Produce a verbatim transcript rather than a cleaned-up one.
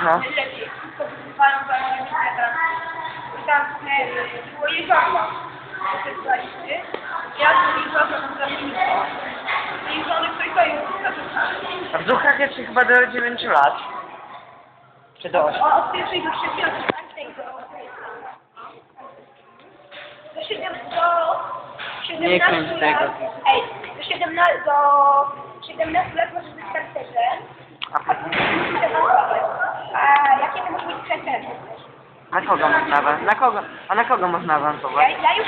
No. Lepiej. Wszystko wyzywają za teraz. I tam e, było jeziorko. Wysypaliśmy. Ja z jeziorka tam zamieniliśmy. I żony ktoś to już zapraszali. A w Duchach jest chyba do dziewięciu lat. Czy do ośmiu? Od pierwszej do trzeciej, od czwartej do... Do siedemnastu do... Nie kręć tego. lat. Ej, do siedemnastu do... siedemnastu lat możesz być harcerzem, a później musisz awansować. A jakie to może być preferencje? Na kogo można awansować? Na kogo? A na kogo można awansować? Ja, ja już